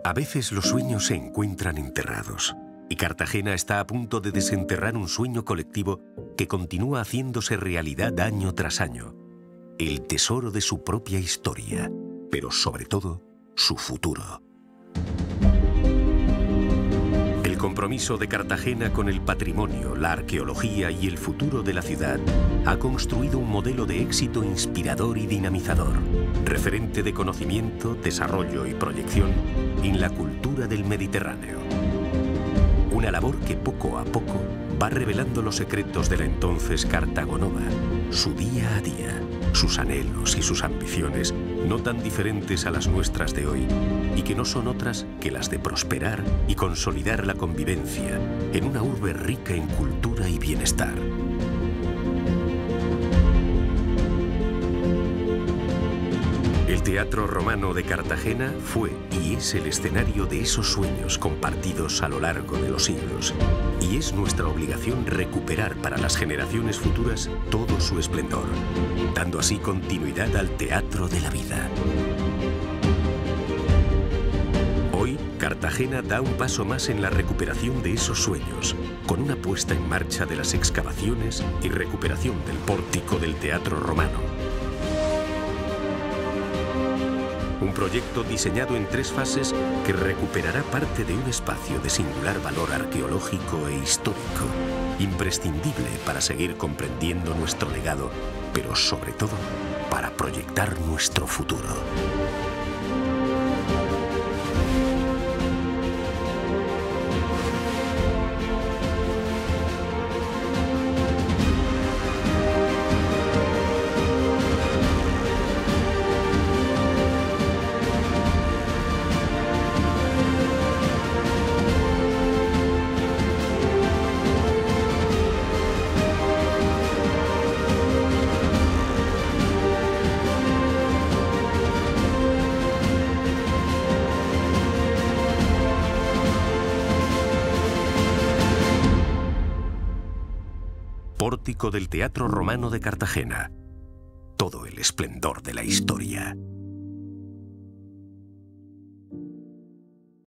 A veces los sueños se encuentran enterrados, y Cartagena está a punto de desenterrar un sueño colectivo que continúa haciéndose realidad año tras año. El tesoro de su propia historia, pero sobre todo, su futuro. El compromiso de Cartagena con el patrimonio, la arqueología y el futuro de la ciudad ha construido un modelo de éxito inspirador y dinamizador, referente de conocimiento, desarrollo y proyección en la cultura del Mediterráneo. Una labor que poco a poco va revelando los secretos de la entonces Cartago Nova, su día a día, sus anhelos y sus ambiciones no tan diferentes a las nuestras de hoy y que no son otras que las de prosperar y consolidar la convivencia en una urbe rica en cultura y bienestar. El Teatro Romano de Cartagena fue y es el escenario de esos sueños compartidos a lo largo de los siglos. Y es nuestra obligación recuperar para las generaciones futuras todo su esplendor, dando así continuidad al teatro de la vida. Hoy, Cartagena da un paso más en la recuperación de esos sueños, con una puesta en marcha de las excavaciones y recuperación del pórtico del Teatro Romano. Un proyecto diseñado en 3 fases que recuperará parte de un espacio de singular valor arqueológico e histórico, imprescindible para seguir comprendiendo nuestro legado, pero sobre todo para proyectar nuestro futuro. Pórtico del Teatro Romano de Cartagena. Todo el esplendor de la historia.